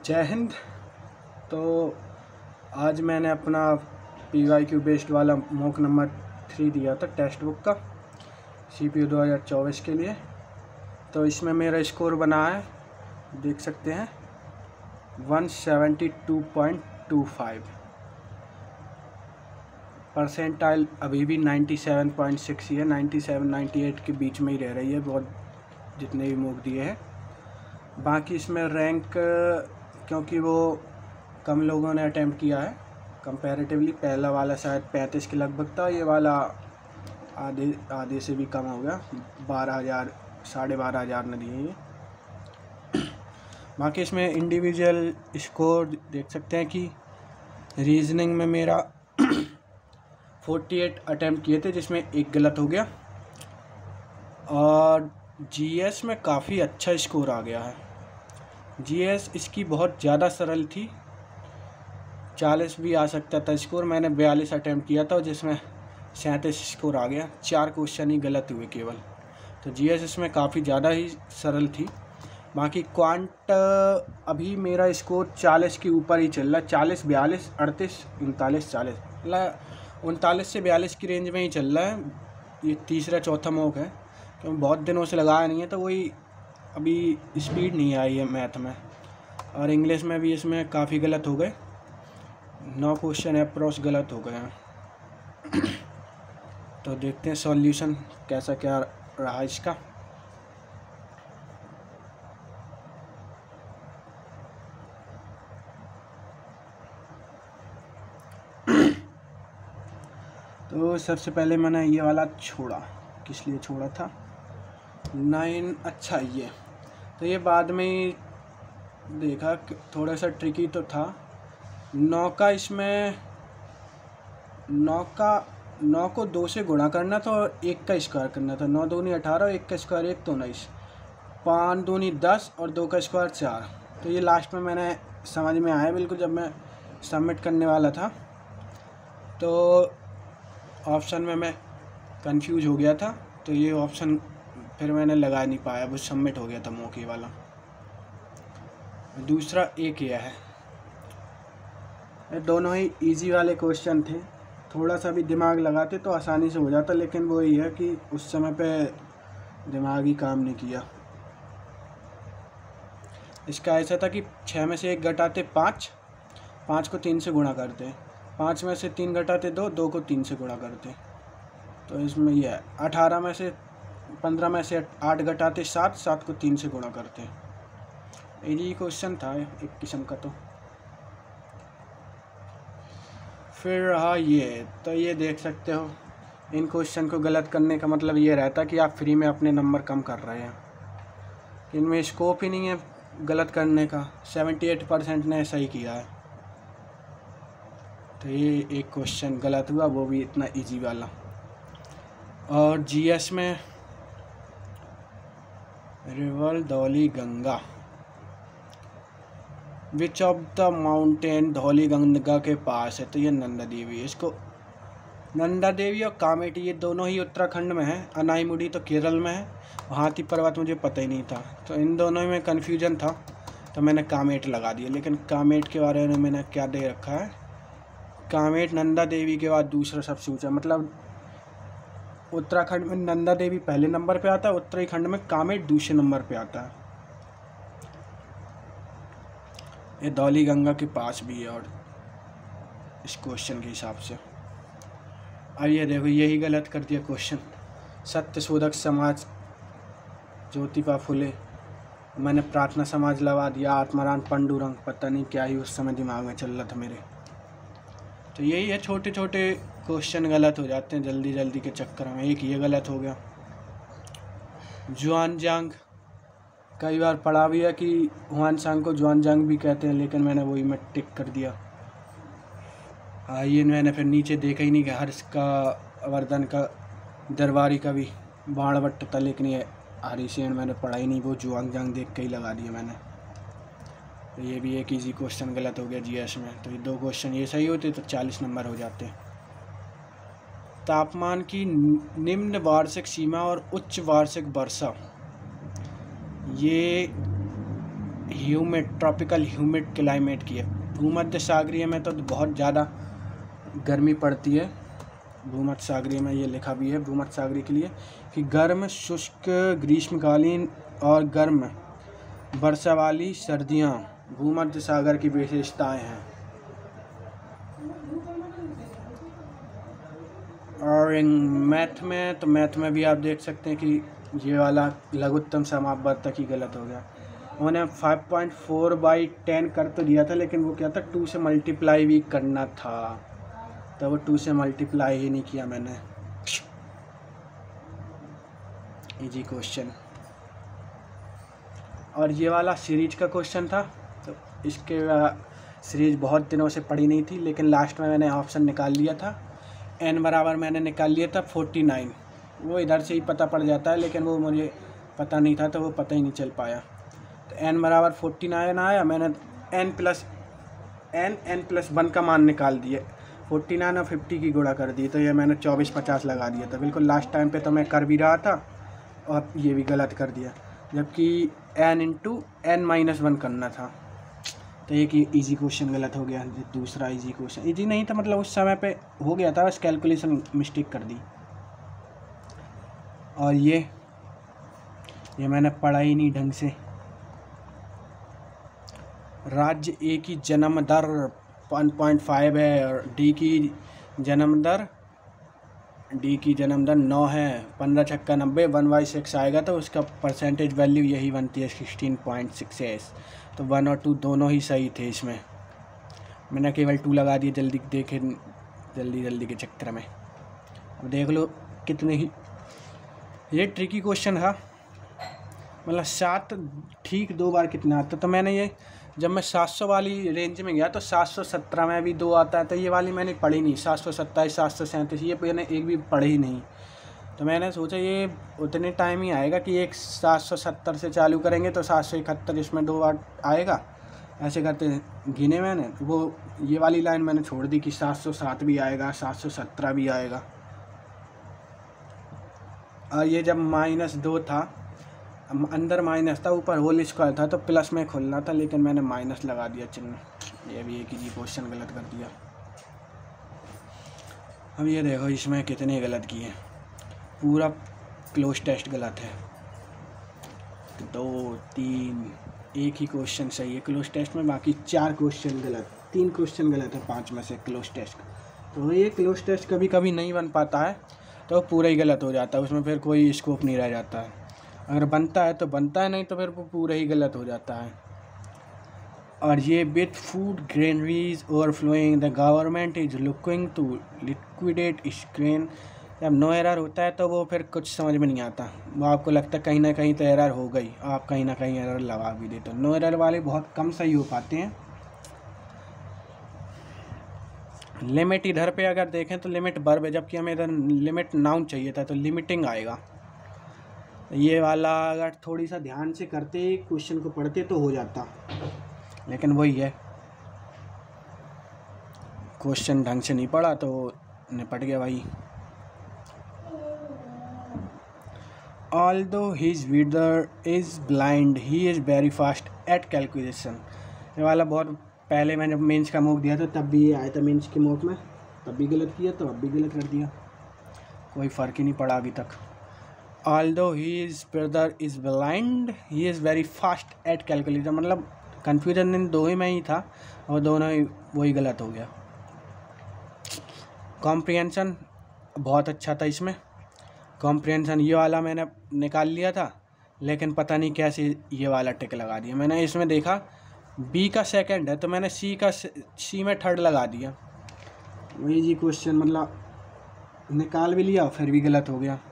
जय हिंद। तो आज मैंने अपना PYQ बेस्ड वाला मॉक नंबर 3 दिया था टेक्स्ट बुक का CPU 2024 के लिए। तो इसमें मेरा स्कोर बना है, देख सकते हैं 172.25। परसेंटाइल अभी भी 97.6 ही है, 97-98 के बीच में ही रह रही है बहुत जितने भी मॉक दिए हैं। बाकी इसमें रैंक क्योंकि वो कम लोगों ने अटैम्प्ट किया है कंपैरेटिवली, पहला वाला शायद 35 के लगभग था, ये वाला आधे से भी कम हो गया, 12,000 12,500 ने दिए ये। बाकी इसमें इंडिविजुअल स्कोर देख सकते हैं कि रीजनिंग में मेरा 48 अटैम्प्ट किए थे जिसमें एक गलत हो गया, और GS में काफ़ी अच्छा स्कोर आ गया है। GS इसकी बहुत ज़्यादा सरल थी, 40 भी आ सकता था स्कोर। मैंने 42 अटैम्प्ट किया था जिसमें 37 स्कोर आ गया, 4 क्वेश्चन ही गलत हुए केवल। तो GS इसमें काफ़ी ज़्यादा ही सरल थी। बाकी क्वांट अभी मेरा स्कोर 40 के ऊपर ही चल रहा है, 40, 42, 38, 39, 40, मतलब 39 से 42 की रेंज में ही चल रहा है। ये तीसरा चौथा मॉक है क्योंकि बहुत दिनों से लगाया नहीं है, तो वही अभी स्पीड नहीं आई है मैथ में। और इंग्लिश में भी इसमें काफ़ी गलत हो गए, 9 क्वेश्चन अप्रोच गलत हो गए हैं। तो देखते हैं सॉल्यूशन कैसा क्या रहा इसका। तो सबसे पहले मैंने ये वाला छोड़ा, किस लिए छोड़ा था 9, अच्छा ये तो ये बाद में ही देखा कि थोड़ा सा ट्रिकी तो था। 9 का इसमें 9 को 2 से गुणा करना था और 1 का स्क्वायर करना था। 9 दूनी 18, 1 का स्क्वायर 1 तो 19, 5 दूनी 10 और 2 का स्क्वायर 4। तो ये लास्ट में मैंने समझ में आया बिल्कुल जब मैं सबमिट करने वाला था, तो ऑप्शन में मैं कंफ्यूज हो गया था, तो ये ऑप्शन फिर मैंने लगा नहीं पाया, वो सबमिट हो गया था मौके वाला। दूसरा एक यह है, दोनों ही इजी वाले क्वेश्चन थे, थोड़ा सा भी दिमाग लगाते तो आसानी से हो जाता, लेकिन वो ये है कि उस समय पे दिमाग ही काम नहीं किया। इसका ऐसा था कि 6 में से 1 घटाते 5, 5 को 3 से गुणा करते, 5 में से 3 घटाते 2, 2 को 3 से गुणा करते। तो इसमें यह है 18 में से 15 में से 8 घटाते 7, 7 को 3 से गुणा करते। इजी क्वेश्चन था एक किस्म का। तो फिर रहा ये, तो ये देख सकते हो इन क्वेश्चन को गलत करने का मतलब ये रहता कि आप फ्री में अपने नंबर कम कर रहे हैं, इनमें स्कोप ही नहीं है गलत करने का। 78% ने सही किया है, तो ये एक क्वेश्चन गलत हुआ, वो भी इतना इजी वाला। और GS में river Dhauli Ganga, which of the mountain Dhauli Ganga के पास है, तो ये नंदा देवी है। इसको नंदा देवी और कामेटी ये दोनों ही उत्तराखंड में है, अनाईमुड़ी तो केरल में है, हाथी पर्वत मुझे पता ही नहीं था, तो इन दोनों में कन्फ्यूजन था, तो मैंने कामेट लगा दिया। लेकिन कामेट के बारे में मैंने क्या दे रखा है, कामेट नंदा देवी के बाद दूसरा सबसे ऊँचा, मतलब उत्तराखंड में नंदा देवी पहले नंबर पे आता है, उत्तराखंड में कामेट दूसरे नंबर पे आता है। ये धौली गंगा के पास भी है और इस क्वेश्चन के हिसाब से। अब ये देखो यही गलत कर दिया क्वेश्चन, सत्यशोधक समाज ज्योतिबा फुले, मैंने प्रार्थना समाज लगा दिया, आत्माराम पांडुरंग, पता नहीं क्या ही उस समय दिमाग में चल रहा था मेरे। तो यही है, छोटे छोटे क्वेश्चन गलत हो जाते हैं जल्दी जल्दी के चक्कर में। एक ये गलत हो गया। जुआनजांग कई बार पढ़ा भी है कि हुआनसांग को जुआनजांग भी कहते हैं, लेकिन मैंने वही में टिक कर दिया। ये मैंने फिर नीचे देखा ही नहीं कि हर्ष का, वर्धन का, दरबारी का भी बाणभट्ट था, लेकिन ये हरिसेन मैंने पढ़ा ही नहीं, वो जुआनजांग देख के ही लगा दिया मैंने। तो ये भी एक इजी क्वेश्चन गलत हो गया GS में। तो ये 2 क्वेश्चन ये सही होते तो 40 नंबर हो जाते। तापमान की निम्न वार्षिक सीमा और उच्च वार्षिक वर्षा, ये ह्यूमिड, ट्रॉपिकल ह्यूमिड क्लाइमेट की है। भूमध्य सागरीय में तो बहुत ज़्यादा गर्मी पड़ती है। भूमध्य सागरीय में ये लिखा भी है भूमध्य सागरीय के लिए कि गर्म शुष्क ग्रीष्मकालीन और गर्म वर्षा वाली सर्दियाँ भूमध्य सागर की विशेषताएं हैं। और मैथ में तो मैथ में भी आप देख सकते हैं कि ये वाला लघुत्तम समापवर्तक ही गलत हो गया। उन्होंने 5.4/10 कर तो दिया था, लेकिन वो क्या था 2 से मल्टीप्लाई भी करना था, तो वो 2 से मल्टीप्लाई ही नहीं किया मैंने। Easy question. और ये वाला सीरीज का क्वेश्चन था, तो इसके सीरीज बहुत दिनों से पढ़ी नहीं थी, लेकिन लास्ट में मैंने ऑप्शन निकाल लिया था। n बराबर मैंने निकाल लिया था 49। वो इधर से ही पता पड़ जाता है, लेकिन वो मुझे पता नहीं था, तो वो पता ही नहीं चल पाया। तो n बराबर 49 आया। मैंने n+1 का मान निकाल दिया। 49 और 50 की गुणा कर दी, तो ये मैंने 2450 लगा दिया था। बिल्कुल लास्ट टाइम पे तो मैं कर भी रहा था और ये भी गलत कर दिया, जबकि n×n-1 करना था। तो एक इजी क्वेश्चन गलत हो गया। दूसरा इजी क्वेश्चन इजी नहीं था, मतलब उस समय पे हो गया था, बस कैलकुलेशन मिस्टेक कर दी। और ये मैंने पढ़ा ही नहीं ढंग से। राज्य ए की जन्म दर 1.5 है और डी की जन्म दर 9 है। 15 छक्का 90, 1/6 आएगा, तो उसका परसेंटेज वैल्यू यही बनती है 16.6। तो 1 और 2 दोनों ही सही थे इसमें। मैंने केवल 2 लगा दिए जल्दी के चक्कर में। अब देख लो कितने ही ये ट्रिकी क्वेश्चन था। मतलब 7 ठीक 2 बार कितना आता, तो मैंने ये जब मैं 700 वाली रेंज में गया तो 717 में भी 2 आता है, तो ये वाली मैंने पढ़ी नहीं। 727, 737 ये मैंने एक भी पढ़ी ही नहीं। तो मैंने सोचा ये उतने टाइम ही आएगा कि एक 770 से चालू करेंगे तो 771 इसमें 2 बार आएगा। ऐसे करते गिने मैंने, वो ये वाली लाइन मैंने छोड़ दी कि 707 भी आएगा, 717 भी आएगा। और ये जब -2 था, अंदर माइनस था, ऊपर होल स्क्वायर था, तो प्लस में खुलना था, लेकिन मैंने माइनस लगा दिया चिन्ह। ये भी एक ही क्वेश्चन गलत कर दिया। अब ये देखो इसमें कितने गलत किए। पूरा क्लोज टेस्ट गलत है। 2, 3 एक ही क्वेश्चन सही है क्लोज टेस्ट में, बाकी 4 क्वेश्चन गलत। 3 क्वेश्चन गलत है 5 में से क्लोज टेस्ट। तो ये क्लोज टेस्ट कभी कभी नहीं बन पाता है, तो पूरा ही गलत हो जाता है। उसमें फिर कोई स्कोप नहीं रह जाता है। अगर बनता है तो बनता है, नहीं तो फिर वो पूरा ही गलत हो जाता है। और ये with food granaries overflowing the government is looking to liquidate screen. जब नो एरर होता है तो वो फिर कुछ समझ में नहीं आता। वो आपको लगता है कहीं ना कहीं तो एरर हो गई, आप कहीं ना कहीं एरर लगा भी देते हो। नो एरर वाले बहुत कम सही हो पाते हैं। लिमिट इधर पे अगर देखें तो लिमिट वर्ब है, जबकि हमें इधर लिमिट नाउन चाहिए था, तो लिमिटिंग आएगा। ये वाला अगर थोड़ी सा ध्यान से करते क्वेश्चन को पढ़ते तो हो जाता, लेकिन वही है क्वेश्चन ढंग से नहीं पढ़ा तो निपट गया भाई। Although his reader is blind, he is very fast at calculation। ये वाला बहुत पहले मैंने मेंस का मॉक दिया था, तब भी ये आया था मेंस के मॉक में, तब भी गलत किया तो अब भी गलत कर दिया। कोई फ़र्क ही नहीं पड़ा अभी तक। Although his brother is blind, he is very fast at calculation। मतलब कन्फ्यूजन इन दो ही में ही था और दोनों ही वही गलत हो गया। कॉम्प्रिहेंशन बहुत अच्छा था इसमें। कॉम्प्रिहेंशन ये वाला मैंने निकाल लिया था, लेकिन पता नहीं कैसे ये वाला टिक लगा दिया। मैंने इसमें देखा बी का सेकंड है, तो मैंने सी में थर्ड लगा दिया। वही जी क्वेश्चन मतलब निकाल भी लिया फिर भी गलत हो गया।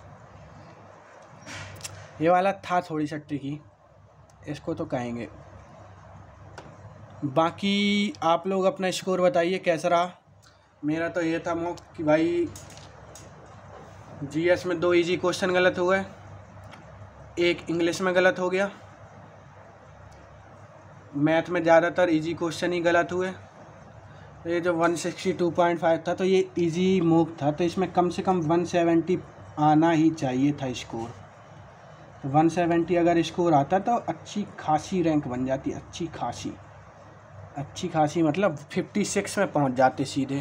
ये वाला था थोड़ी सा ट्रिकी, इसको तो कहेंगे। बाकी आप लोग अपना स्कोर बताइए कैसा रहा। मेरा तो ये था मॉक कि भाई जीएस में 2 इजी क्वेश्चन गलत हो गए, 1 इंग्लिश में गलत हो गया। मैथ में ज़्यादातर इजी क्वेश्चन ही गलत हुए। ये जो 162.5 था तो ये इजी मॉक था, तो इसमें कम से कम 170 आना ही चाहिए था स्कोर। तो 170 अगर स्कोर आता तो अच्छी खासी रैंक बन जाती, अच्छी खासी मतलब 56 में पहुंच जाते सीधे।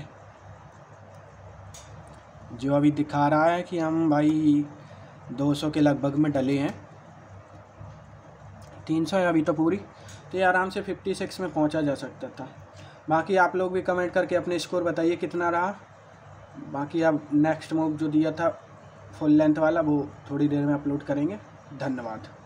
जो अभी दिखा रहा है कि हम भाई 200 के लगभग में डले हैं, 300 है अभी तो पूरी, तो ये आराम से 56 में पहुंचा जा सकता था। बाकी आप लोग भी कमेंट करके अपने स्कोर बताइए कितना रहा। बाकी अब नेक्स्ट मूव जो दिया था फुल लेंथ वाला वो थोड़ी देर में अपलोड करेंगे। धन्यवाद।